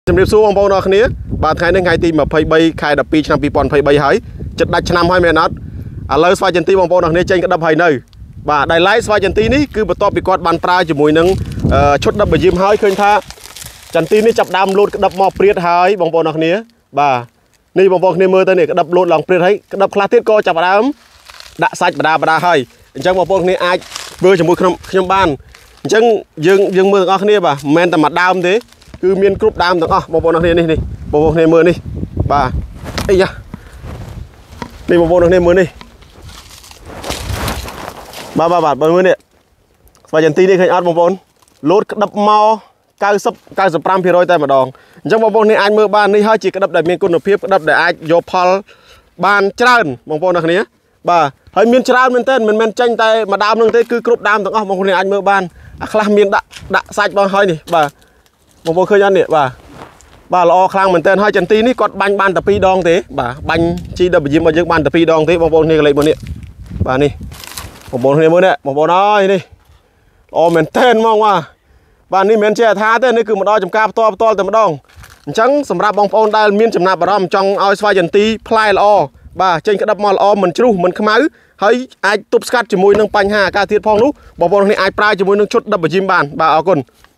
ជំរាបសួរបងប្អូនអរគ្នាបាទថ្ងៃនេះថ្ងៃទី23ខែ12ឆ្នាំ2023ហើយចិត្តដាច់ឆ្នាំហើយមែនអត់ឥឡូវស្វាយចន្ទីបងប្អូនអរគ្នាចេញក្តាប់ហើយនៅបាទដែល live ស្វាយចន្ទីនេះគឺបន្ទាប់ពីគាត់បានប្រើជាមួយនឹងឈុតដិបបយាមហើយឃើញថាចន្ទីនេះចាប់ដើមលោតក្តាប់មកព្រាតហើយបងប្អូនអរគ្នាបាទនេះបងប្អូនគ្នាមើលទៅនេះក្តាប់លោតឡើងព្រាតហើយក្តាប់ខ្លះទៀតក៏ចាប់ដើមដាក់សាច់បដាហើយអញ្ចឹងបងប្អូនគ្នាអាចធ្វើជាមួយខ្ញុំបានអញ្ចឹងយើងមើលទាំងអស់គ្នាបាទមិនមែនតែមួយដើមទេគឺមានគ្រប់ដើមទាំងអស់បងប្អូនគ្នានេះបងប្អូនគ្នាមើលនេះបាទអីយ៉ានេះបងប្អូនគ្នាមើលនេះបាទមើលនេះស្វាយចន្ទីនេះឃើញអត់បងប្អូនលោតក្តាប់មក95% តែម្ដងអញ្ចឹងបងប្អូននេះអាចមើលបាននេះហើយជាក្តាប់ដែលមានគុណភាពក្តាប់ដែលអាចយកផលបានច្រើនបងប្អូនគ្នាបាទហើយមានច្រើនមែនទែនមិនមែនចាញ់តែមួយដើមនឹងទេគឺគ្រប់ដើមទាំងអស់បងប្អូនអាចមើលបានអាខ្លះមានដាក់សាច់បងហើយនេះបាទបងប្អូនឃើញអត់នេះបាទល្អខ្លាំងមែនទែនហើយចន្ទីនេះគាត់បាញ់បានតែ2ដងទេបាទបាញ់ GW របស់យើងបានតែ2ដងទេបងប្អូនគ្នាកលេចមើលនេះបាទនេះបងប្អូនគ្នាមើលនេះបងប្អូនអើយនេះល្អមែនទែនហ្មងបាទនេះមិនមែនជាថាទេនេះគឺមកដល់ចំការផ្ទាល់តែម្ដងអញ្ចឹងសម្រាប់បងប្អូនដែលមានចំណាប់អារម្មណ៍ចង់ឲ្យស្វាយចន្ទីផ្លែល្អបាទចេញក្តាប់មកល្អមិនជ្រុះមិនខ្មៅហើយអាចទប់ស្កាត់ជាមួយនឹងបញ្ហាអាកាសធាតុផងនោះបងប្អូនគ្នាអាចប្រើជាមួយនឹងឈុតដិបបយាមបានបាទអរគុណ